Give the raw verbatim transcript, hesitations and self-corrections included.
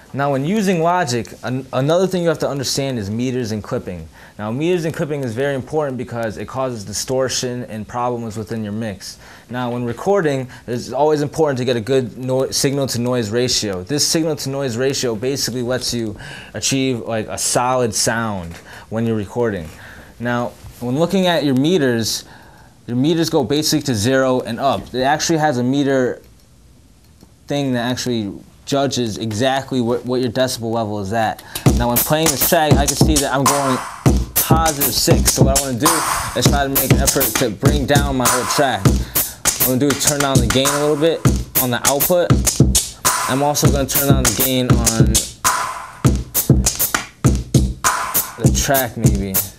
Now when using Logic, an another thing you have to understand is meters and clipping. Now meters and clipping is very important because it causes distortion and problems within your mix. Now when recording, it's always important to get a good no signal to noise ratio. This signal to noise ratio basically lets you achieve like a solid sound when you're recording. Now when looking at your meters, your meters go basically to zero and up. It actually has a meter thing that actually judges exactly what, what your decibel level is at. Now when playing this track, I can see that I'm going positive six. So what I want to do is try to make an effort to bring down my whole track. What I'm going to do is turn down the gain a little bit on the output. I'm also going to turn down the gain on the track maybe.